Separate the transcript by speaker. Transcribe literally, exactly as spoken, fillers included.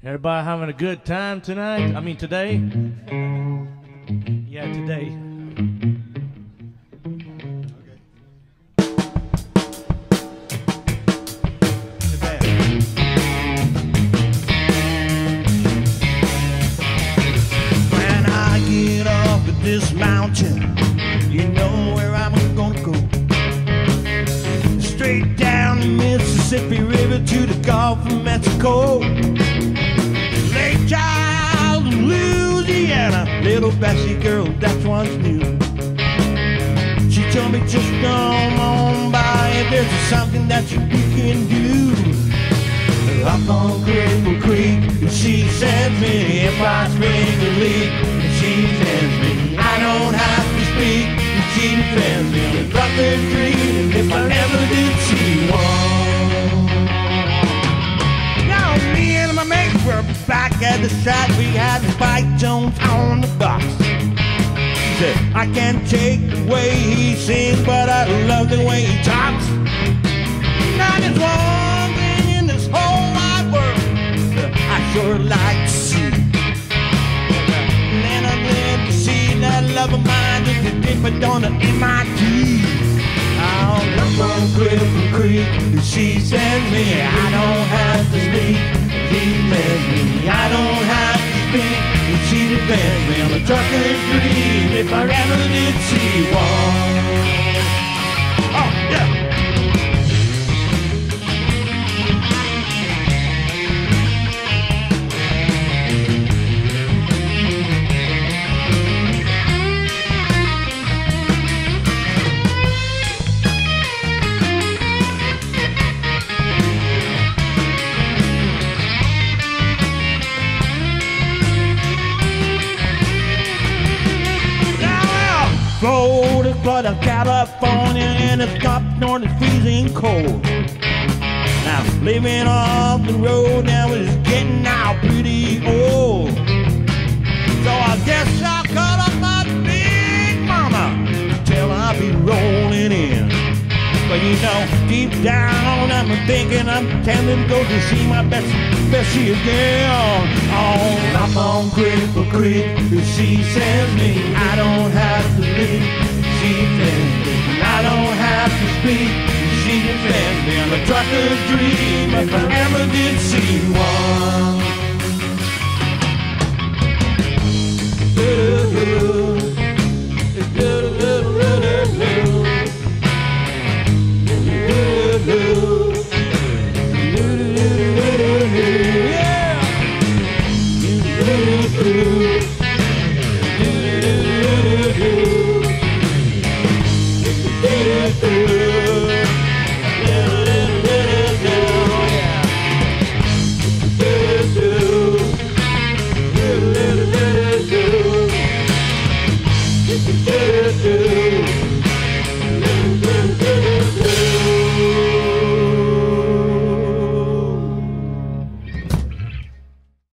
Speaker 1: Everybody having a good time tonight? I mean today? Yeah, today.
Speaker 2: When I get up at this mountain, you know where I'm gonna go. Straight down the Mississippi River to the Gulf of Mexico. Lake Charles, Louisiana, little Bessie girl, that's what's new. She told me just come on by if there's something that you can do. Up on Cripple Creek, she sends me if I spring a leak. She sends me, I don't have to speak. She defends me on a bucket tree if I ever did see one. Now me and my mate were back at the shack. We had Spike Jones on the box. He said, I can't take the way he sings, but I love the way he talks. Now there's one thing in this whole wide world that I sure like to see. And then I live to see that love of mine just a dip it on the M I T. I'll up on Cripple Creek, she sends me, I don't have to speak. She sends me, I don't have to speak. She defends me on a trucker's dream if I ever did see one. Oh, yeah. Florida, Florida, California, and it's up north, it's freezing cold. Now, living off the road now is getting out pretty old. So I guess I'll cut up my big mama till I'll be rolling in. But you know, deep down I'm thinking I'm tempted to go to see my Bessie, Bessie again. Oh, up on Cripple Creek, she sends me, I don't have to leave. She sends me, I don't have to speak. She defends me on a trucker's dream if I ever did see